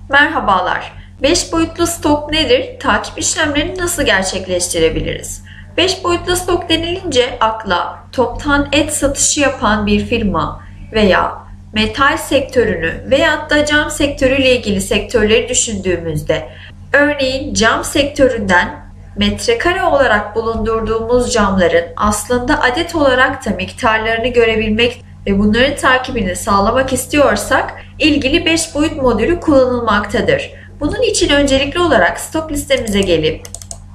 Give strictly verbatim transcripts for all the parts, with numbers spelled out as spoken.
Merhabalar. beş boyutlu stok nedir? Takip işlemlerini nasıl gerçekleştirebiliriz? beş boyutlu stok denilince akla toptan et satışı yapan bir firma veya metal sektörünü veyahut da cam sektörüyle ilgili sektörleri düşündüğümüzde, örneğin cam sektöründen metrekare olarak bulundurduğumuz camların aslında adet olarak da miktarlarını görebilmek ve bunların takibini sağlamak istiyorsak ilgili beş boyut modülü kullanılmaktadır. Bunun için öncelikli olarak stok listemize gelip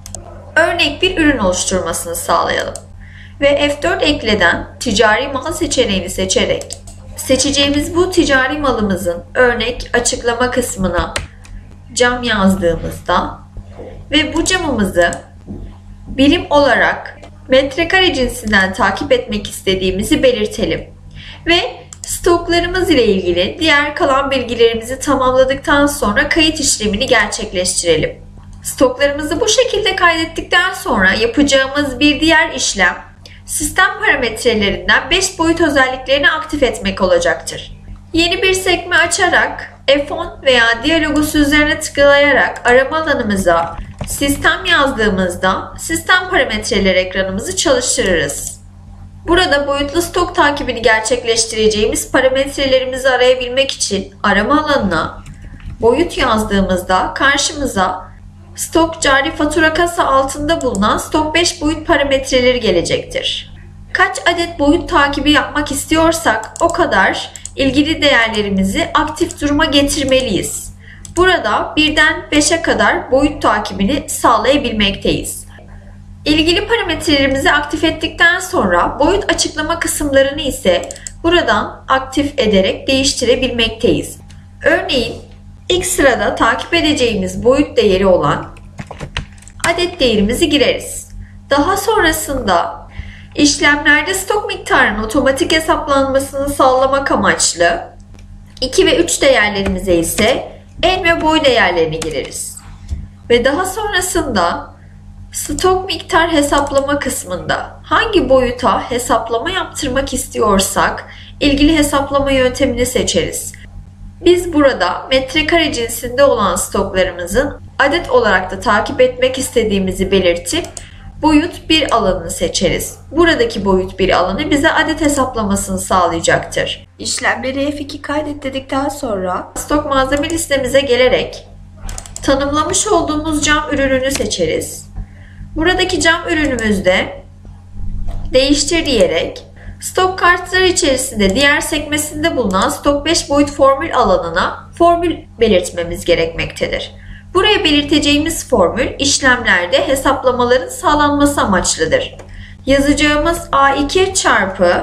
örnek bir ürün oluşturmasını sağlayalım. Ve F dört ekleden ticari mal seçeneğini seçerek seçeceğimiz bu ticari malımızın örnek açıklama kısmına cam yazdığımızda ve bu camımızı birim olarak metrekare cinsinden takip etmek istediğimizi belirtelim. Ve stoklarımız ile ilgili diğer kalan bilgilerimizi tamamladıktan sonra kayıt işlemini gerçekleştirelim. Stoklarımızı bu şekilde kaydettikten sonra yapacağımız bir diğer işlem sistem parametrelerinden beş boyut özelliklerini aktif etmek olacaktır. Yeni bir sekme açarak F on veya diyalogusu üzerine tıklayarak arama alanımıza sistem yazdığımızda sistem parametreleri ekranımızı çalıştırırız. Burada boyutlu stok takibini gerçekleştireceğimiz parametrelerimizi arayabilmek için arama alanına boyut yazdığımızda karşımıza stok cari fatura kasa altında bulunan stok beş boyut parametreleri gelecektir. Kaç adet boyut takibi yapmak istiyorsak o kadar ilgili değerlerimizi aktif duruma getirmeliyiz. Burada birden beşe kadar boyut takibini sağlayabilmekteyiz. İlgili parametrelerimizi aktif ettikten sonra boyut açıklama kısımlarını ise buradan aktif ederek değiştirebilmekteyiz. Örneğin ilk sırada takip edeceğimiz boyut değeri olan adet değerimizi gireriz. Daha sonrasında işlemlerde stok miktarının otomatik hesaplanmasını sağlamak amaçlı iki ve üç değerlerimize ise en ve boy değerlerini gireriz. Ve daha sonrasında stok miktar hesaplama kısmında hangi boyuta hesaplama yaptırmak istiyorsak ilgili hesaplama yöntemini seçeriz. Biz burada metrekare cinsinde olan stoklarımızın adet olarak da takip etmek istediğimizi belirtip boyut bir alanını seçeriz. Buradaki boyut bir alanı bize adet hesaplamasını sağlayacaktır. İşlemleri F iki kaydet dedikten sonra stok malzeme listemize gelerek tanımlamış olduğumuz cam ürününü seçeriz. Buradaki cam ürünümüzde değiştir diyerek stok kartları içerisinde diğer sekmesinde bulunan stok beş boyut formül alanına formül belirtmemiz gerekmektedir. Buraya belirteceğimiz formül işlemlerde hesaplamaların sağlanması amaçlıdır. Yazacağımız A iki çarpı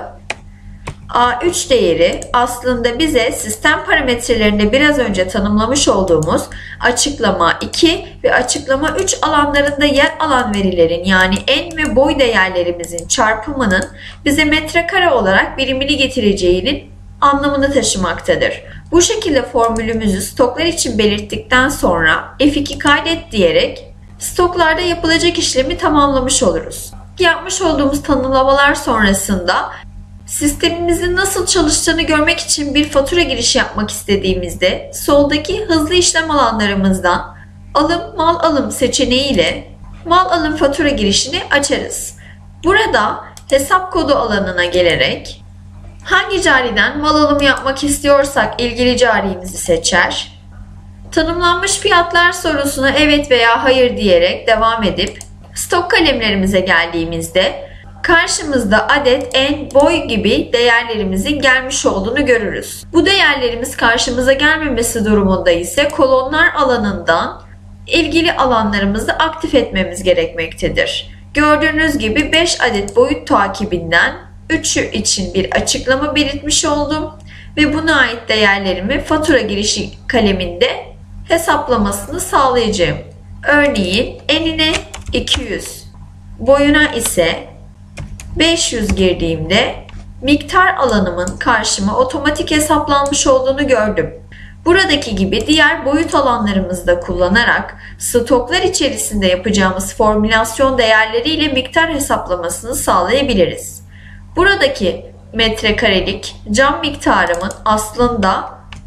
A üç değeri aslında bize sistem parametrelerinde biraz önce tanımlamış olduğumuz açıklama iki ve açıklama üç alanlarında yer alan verilerin yani en ve boy değerlerimizin çarpımının bize metrekare olarak birimini getireceğinin anlamını taşımaktadır. Bu şekilde formülümüzü stoklar için belirttikten sonra F iki kaydet diyerek stoklarda yapılacak işlemi tamamlamış oluruz. Yapmış olduğumuz tanımlamalar sonrasında sistemimizin nasıl çalıştığını görmek için bir fatura girişi yapmak istediğimizde soldaki hızlı işlem alanlarımızdan alım mal alım seçeneğiyle mal alım fatura girişini açarız. Burada hesap kodu alanına gelerek hangi cariden mal alımı yapmak istiyorsak ilgili carimizi seçer. Tanımlanmış fiyatlar sorusuna evet veya hayır diyerek devam edip stok kalemlerimize geldiğimizde karşımızda adet, en, boy gibi değerlerimizin gelmiş olduğunu görürüz. Bu değerlerimiz karşımıza gelmemesi durumunda ise kolonlar alanından ilgili alanlarımızı aktif etmemiz gerekmektedir. Gördüğünüz gibi beş adet boyut takibinden üçü için bir açıklama belirtmiş oldum ve buna ait değerlerimi fatura girişi kaleminde hesaplamasını sağlayacağım. Örneğin enine iki yüz, boyuna ise beş yüz girdiğimde miktar alanımın karşıma otomatik hesaplanmış olduğunu gördüm. Buradaki gibi diğer boyut alanlarımızı da kullanarak stoklar içerisinde yapacağımız formülasyon değerleriyle miktar hesaplamasını sağlayabiliriz. Buradaki metrekarelik cam miktarımın aslında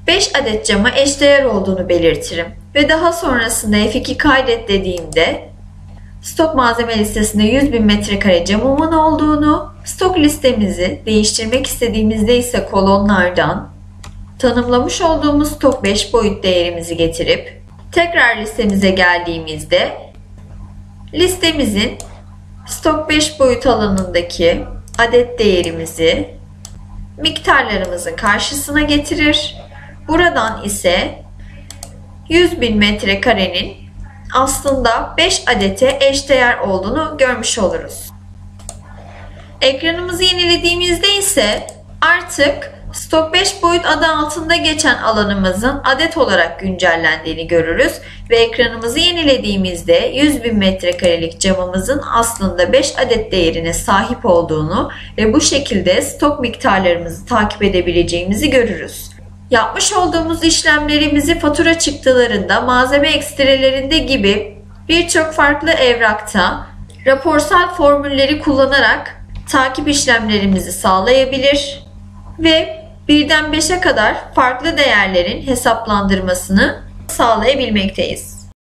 beş adet cama eşdeğer olduğunu belirtirim ve daha sonrasında F iki kaydet dediğimde stok malzeme listesinde yüz bin metrekare camımın olduğunu, stok listemizi değiştirmek istediğimizde ise kolonlardan tanımlamış olduğumuz stok beş boyut değerimizi getirip tekrar listemize geldiğimizde listemizin stok beş boyut alanındaki adet değerimizi miktarlarımızın karşısına getirir. Buradan ise yüz bin metrekarenin aslında beş adete eşdeğer olduğunu görmüş oluruz. Ekranımızı yenilediğimizde ise artık stok beş boyut adı altında geçen alanımızın adet olarak güncellendiğini görürüz ve ekranımızı yenilediğimizde yüz bin metrekarelik camımızın aslında beş adet değerine sahip olduğunu ve bu şekilde stok miktarlarımızı takip edebileceğimizi görürüz. Yapmış olduğumuz işlemlerimizi fatura çıktılarında, malzeme ekstrelerinde gibi birçok farklı evrakta raporsal formülleri kullanarak takip işlemlerimizi sağlayabilir ve birden beşe kadar farklı değerlerin hesaplandırmasını sağlayabilmekteyiz.